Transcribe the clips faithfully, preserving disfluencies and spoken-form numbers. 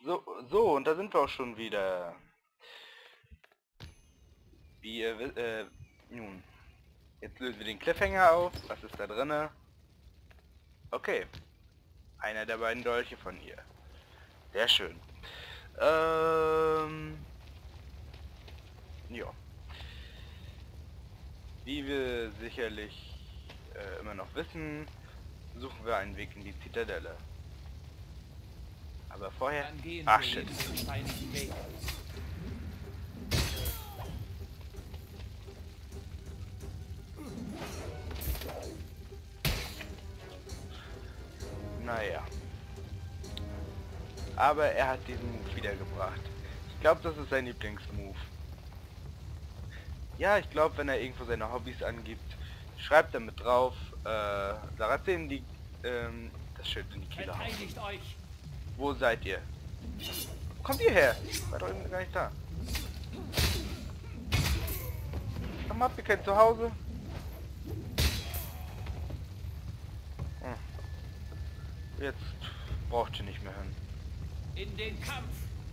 So, so, und da sind wir auch schon wieder. Wie ihr wisst, äh, nun. Jetzt lösen wir den Cliffhanger auf. Was ist da drinne? Okay. Einer der beiden Dolche von hier. Sehr schön. Ähm... Ja. Wie wir sicherlich äh, immer noch wissen, suchen wir einen Weg in die Zitadelle. Aber vorher... Ach, shit. Naja. Aber er hat diesen Move wiedergebracht. Ich glaube, das ist sein Lieblingsmove. Ja, ich glaube, wenn er irgendwo seine Hobbys angibt, schreibt er mit drauf, äh, Sarazen die, ähm, das Schild in die Kehle hauen. Euch. Wo seid ihr? Kommt ihr her? War doch eben gar nicht da. Komm, habt ihr kein Zuhause? Hm. Jetzt braucht ihr nicht mehr hin. In den Kampf!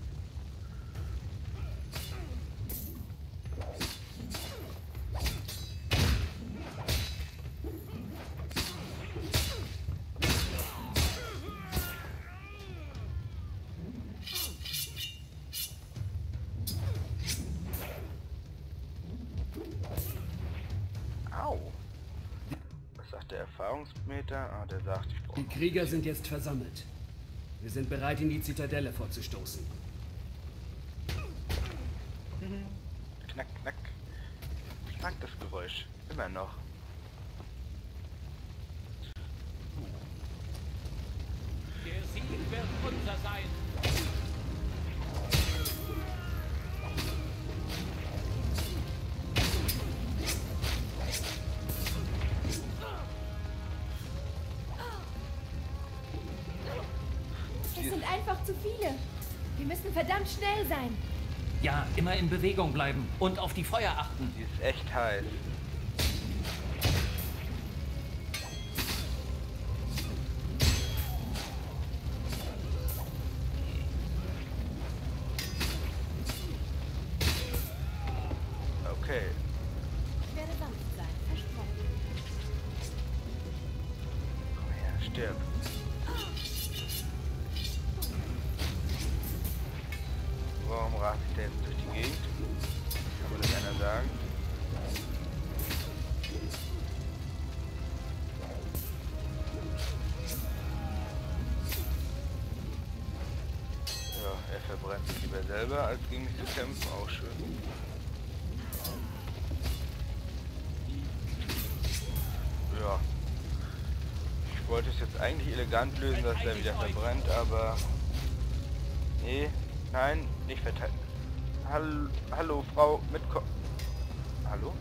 Au! Was sagt der Erfahrungsmeter? Ah, der sagt, ich brauche... Die Krieger sind jetzt versammelt. Wir sind bereit, in die Zitadelle vorzustoßen. Mhm. Knack, knack. Ich mag das Geräusch. Immer noch. Der Sieg wird unser sein. Es sind einfach zu viele. Wir müssen verdammt schnell sein. Ja, immer in Bewegung bleiben und auf die Feuer achten. Die ist echt heiß. Okay. Ich werde sanft sein, versprochen. Komm her, stirb. Warum rate ich denn jetzt durch die Gegend? Kann mir das einer sagen? Ja, er verbrennt sich lieber selber, als gegen mich zu kämpfen. Auch schön. Ja. Ich wollte es jetzt eigentlich elegant lösen, dass er wieder verbrennt, aber... Nee. Nein, nicht verteidigen. Hallo, hallo, Frau, mitkommen. Hallo?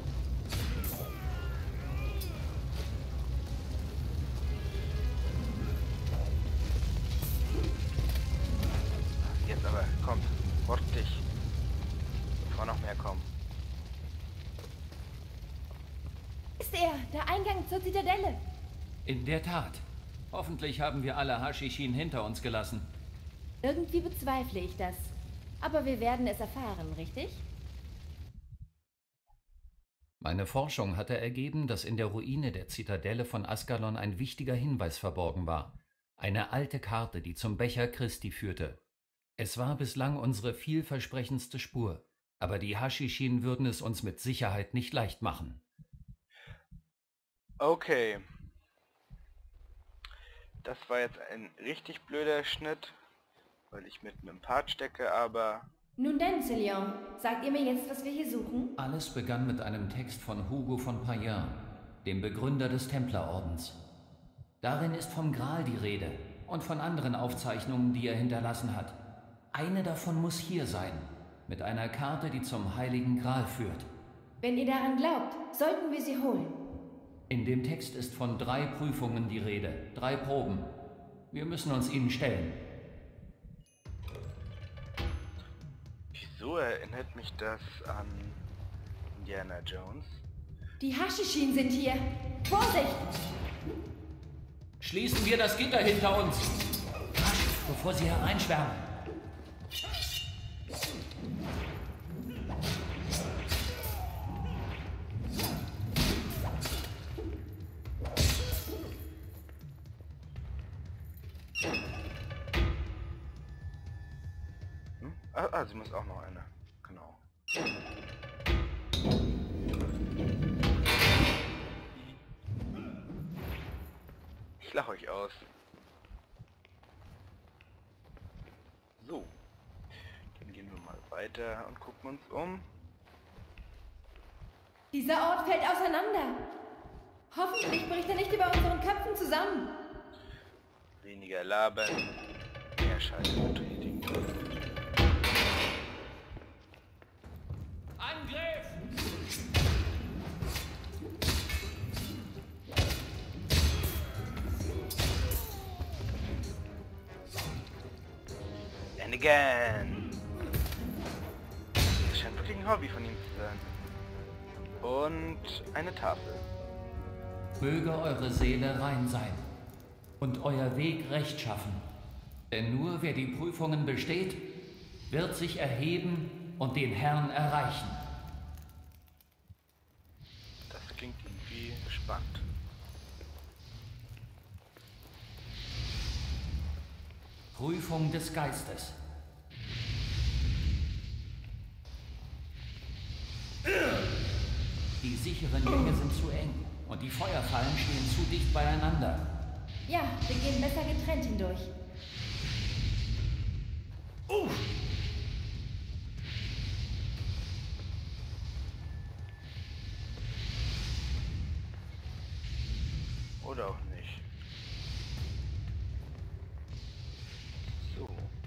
Jetzt aber, kommt, wortig. Bevor noch mehr kommen. Ist er, der Eingang zur Zitadelle? In der Tat. Hoffentlich haben wir alle Hashishin hinter uns gelassen. Irgendwie bezweifle ich das. Aber wir werden es erfahren, richtig? Meine Forschung hatte ergeben, dass in der Ruine der Zitadelle von Askalon ein wichtiger Hinweis verborgen war. Eine alte Karte, die zum Becher Christi führte. Es war bislang unsere vielversprechendste Spur, aber die Hashishin würden es uns mit Sicherheit nicht leicht machen. Okay. Das war jetzt ein richtig blöder Schnitt, weil ich mitten im Part stecke, aber... Nun denn, Celion, sagt ihr mir jetzt, was wir hier suchen? Alles begann mit einem Text von Hugo von Payerne, dem Begründer des Templerordens. Darin ist vom Gral die Rede und von anderen Aufzeichnungen, die er hinterlassen hat. Eine davon muss hier sein, mit einer Karte, die zum Heiligen Gral führt. Wenn ihr daran glaubt, sollten wir sie holen. In dem Text ist von drei Prüfungen die Rede, drei Proben. Wir müssen uns ihnen stellen. Wieso erinnert mich das an Indiana Jones? Die Hashishin sind hier. Vorsicht! Schließen wir das Gitter hinter uns. Rasch, bevor sie hereinschwärmen. Hm? Ah, ah, sie muss auch noch eine. Genau. Ich lache euch aus. So. Dann gehen wir mal weiter und gucken uns um. Dieser Ort fällt auseinander. Hoffentlich bricht er nicht über unseren Köpfen zusammen. Weniger labern, mehr Scheiße betätigen. Angriff! And again. Das scheint wirklich ein Hobby von ihm zu sein. Und eine Tafel. Möge eure Seele rein sein und euer Weg rechtschaffen. Denn nur wer die Prüfungen besteht, wird sich erheben und den Herrn erreichen. Das klingt irgendwie spannend. Prüfung des Geistes. Die sicheren Gänge sind zu eng und die Feuerfallen stehen zu dicht beieinander. Ja, wir gehen besser getrennt hindurch. Uff! Oder auch nicht. So.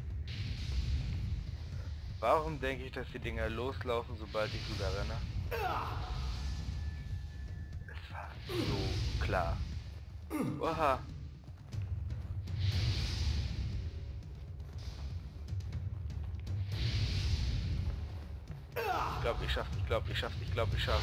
Warum denke ich, dass die Dinger loslaufen, sobald ich rüber renne? Es war so klar. Oha. Ich glaube, ich schaff's, ich glaube, ich schaff's, ich glaube, ich schaff's.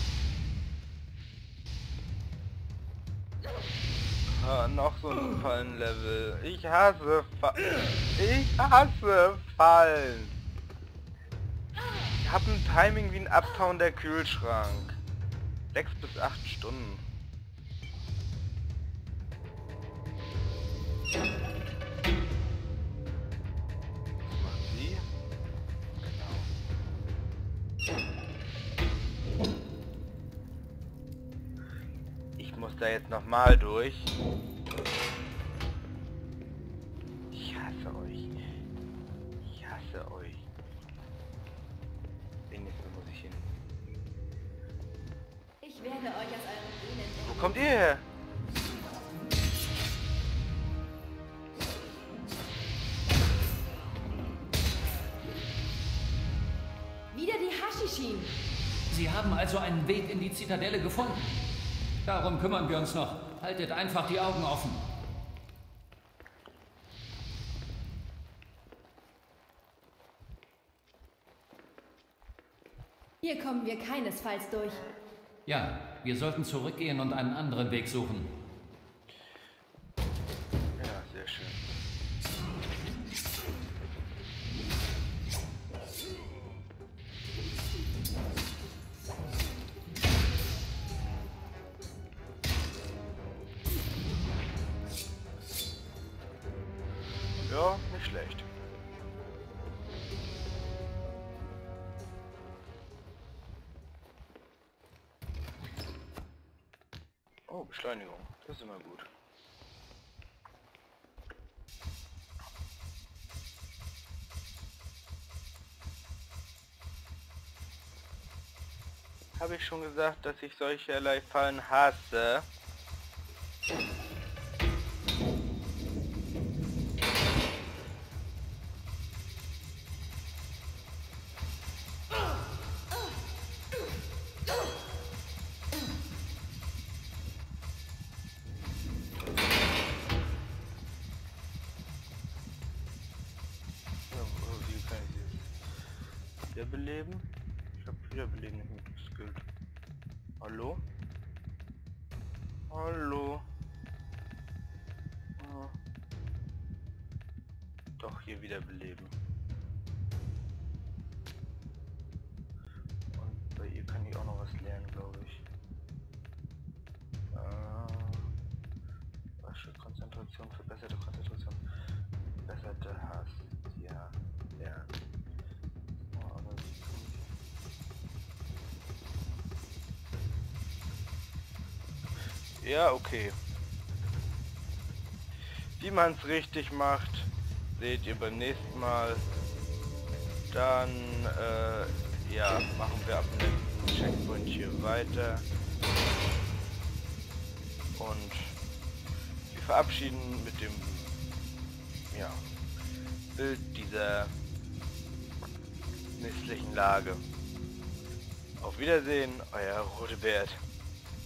Ah, noch so ein Fallenlevel. Ich hasse Fa Ich hasse Fallen. Ich habe ein Timing wie ein abtauender Kühlschrank. Sechs bis acht Stunden. Was macht sie? Genau. Ich muss da jetzt nochmal durch. Ich hasse euch. Ich hasse euch. Wenigstens muss ich hin. Ich werde euch aus eurem Elend Wo kommt ihr her? Wieder die Hashishin. Sie haben also einen Weg in die Zitadelle gefunden. Darum kümmern wir uns noch. Haltet einfach die Augen offen. Hier kommen wir keinesfalls durch. Ja, wir sollten zurückgehen und einen anderen Weg suchen. Ja, sehr schön. Ja, nicht schlecht. Oh, Beschleunigung. Das ist immer gut. Habe ich schon gesagt, dass ich solcherlei Fallen hasse? Wiederbeleben? Ich habe Wiederbeleben nicht mitgeskillt. Hallo? Hallo? Ah. Doch, hier wiederbeleben. ausleeren, glaube ich. Äh, Konzentration, verbesserte Konzentration, verbesserte Hass. Ja, ja. Ja, okay. Wie man es richtig macht, seht ihr beim nächsten Mal. Dann, äh, ja, machen wir ab dem nächsten Checkpoint hier weiter. Und wir verabschieden mit dem, ja, Bild dieser misslichen Lage. Auf Wiedersehen, euer Rodebert.